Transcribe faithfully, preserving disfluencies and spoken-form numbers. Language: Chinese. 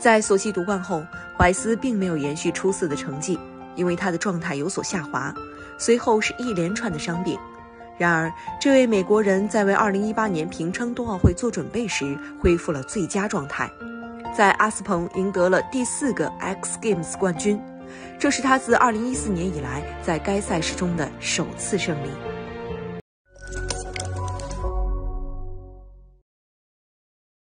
在索契夺冠后，怀斯并没有延续出色的成绩，因为他的状态有所下滑，随后是一连串的伤病。然而，这位美国人在为二零一八年平昌冬奥会做准备时恢复了最佳状态，在阿斯彭赢得了第四个 X Games 冠军，这是他自二零一四年以来在该赛事中的首次胜利。